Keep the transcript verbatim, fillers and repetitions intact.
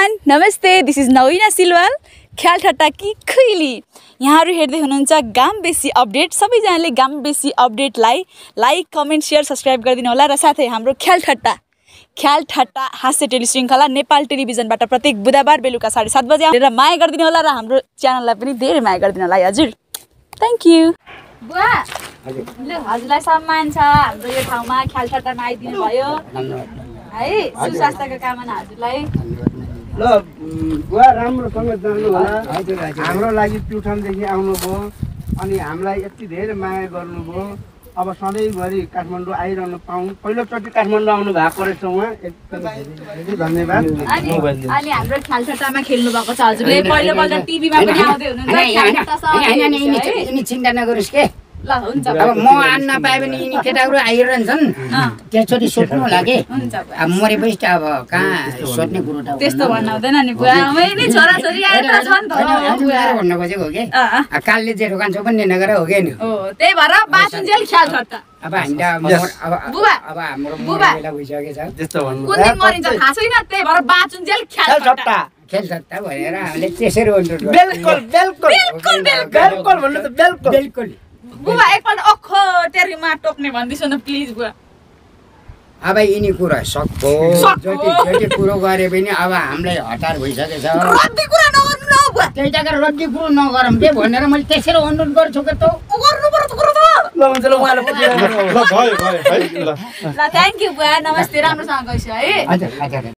everyone नमस्ते this is नवीना सिलवाल ख्याल ठट्टा कि खैली यहाँहरु हेर्दै हुनुहुन्छ गाम्बेसी अपडेट सबैजनाले गाम्बेसी अपडेटलाई लाइक कमेन्ट शेयर सब्स्क्राइब गरिदिनु होला र साथै हाम्रो ख्याल ठट्टा ख्याल ठट्टा हास्य टेलिश्रृङ्खला नेपाल टेलिभिजनबाट प्रत्येक बुधबार बेलुका साढे सात बजे आएर माया गरिदिनु होला र हाम्रो च्यानललाई पनि धेरै माया गरिदिनु होला हजुर थ्यांक यू बुवा ल हजुरलाई सम्मान छ हाम्रो यो ठाउँमा ख्याल ठट्टामा आइदिनु भयो है सुस्वास्थ्यको कामना हजुरलाई ल बुवा राम्रोसँग जानु होला हाम्रो लागि प्युठानदेखि आउनुभयो अनि हामीलाई यति धेरै माया गर्नुभयो अब सधैँभरि काठमाडौँ आइरहनु पाऊँ पहिलोचोटि काठमाडौँ आउनु भएको रहेछ उहाँ एकदम धेरै धन्यवाद अनि हाम्रो ख्याल ठट्टामा खेल्नु भएको छ हजुरले पहिलोपल्ट टिभीमा पनि आउँदै हुनुहुन्छ चिन्ता नगरोस् के ल हुन्छ अब म आन्न नपाए पनि यिनी केटाहरू आइरहन्छन् त्यसरी सोध्नु होला के अब मरेपछि अब कहाँ सोध्ने कुरो त त्यस्तो भन्न हुँदैन नि बुवा मैले छोरा छोरी आएका छन् त बुवा भन्न खोजेको हो के कालले जेठो कान्छो पनि नगर हो के नि हो त्यही भएर बाँचुन्जेल ख्याल ठट्टा अब हामी अब बुबा अब हाम्रो बुबा बेला भइसकेको छ त्यस्तो भन्नु कुन दिन मरिन्छ थाहा छैन त्यही भएर बाँचुन्जेल ख्याल ठट्टा खेल सट्टा भनेर हामीले त्यसरी अनुरोध गर्छौँ बिल्कुल बिल्कुल बिल्कुल बिल्कुल भन्नु त बिल्कुल बिल्कुल बुबा एकपल्ट अखो टेरीमा टोक्ने भन्दिसो न प्लिज बुवा अब यिनी कुरा सक्को जति जति कुरो गरे पनि अब हामीलाई हतार भइसकेको छ रद्दी कुरा नगर्नु न बुवा त्यही जग्गा रद्दी कुरो नगरौँ के भनेर मैले त्यसरी अनुरोध गर्छु के त गर्नु पर्छ कुरो त ल हुन्छ ल उहाँले ल भयो भयो है ल ल थ्यांक यू बुवा नमस्ते राम्रोसँग गइस है हजुर हजुर